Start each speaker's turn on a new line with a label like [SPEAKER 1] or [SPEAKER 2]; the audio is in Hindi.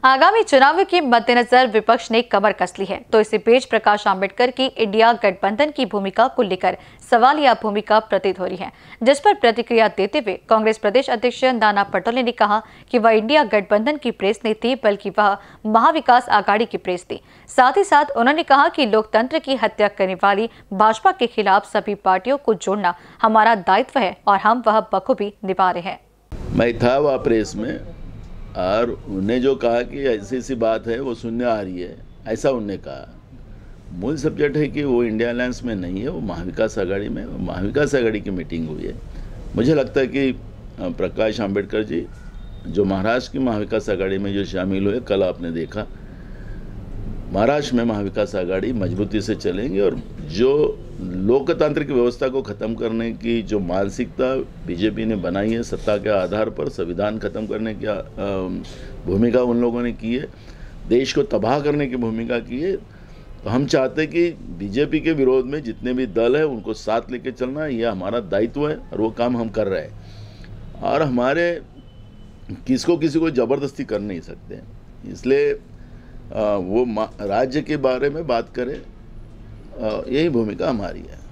[SPEAKER 1] आगामी चुनाव के मद्देनजर विपक्ष ने कमर कस ली है, तो इसी बीच प्रकाश आंबेडकर की इंडिया गठबंधन की भूमिका को लेकर सवालिया भूमिका प्रतीत हो रही है, जिस पर प्रतिक्रिया देते हुए कांग्रेस प्रदेश अध्यक्ष नाना पटोले ने कहा कि वह इंडिया गठबंधन की प्रेस नहीं थी, बल्कि वह महाविकास आघाड़ी की प्रेस थी। साथ ही साथ उन्होंने कहा कि लोकतंत्र की हत्या करने वाली भाजपा के खिलाफ सभी पार्टियों को जोड़ना हमारा दायित्व है और हम वह बखूबी निभा रहे हैं।
[SPEAKER 2] मैं था वह प्रेस में और उन्हें जो कहा कि ऐसी सी बात है वो सुनने आ रही है, ऐसा उन्होंने कहा। मूल सब्जेक्ट है कि वो इंडिया अलायंस में नहीं है, वो महाविकास आघाड़ी में, महाविकास आघाड़ी की मीटिंग हुई है। मुझे लगता है कि प्रकाश आंबेडकर जी जो महाराष्ट्र की महाविकास आघाड़ी में जो शामिल हुए, कल आपने देखा महाराष्ट्र में महाविकास आघाड़ी मजबूती से चलेंगे और जो लोकतांत्रिक व्यवस्था को ख़त्म करने की जो मानसिकता बीजेपी ने बनाई है, सत्ता के आधार पर संविधान ख़त्म करने की भूमिका उन लोगों ने की है, देश को तबाह करने की भूमिका की है। तो हम चाहते हैं कि बीजेपी के विरोध में जितने भी दल हैं उनको साथ लेके चलना, यह हमारा दायित्व है और वो काम हम कर रहे हैं। और हमारे किसी को ज़बरदस्ती कर नहीं सकते, इसलिए वो राज्य के बारे में बात करें, यही भूमिका हमारी है।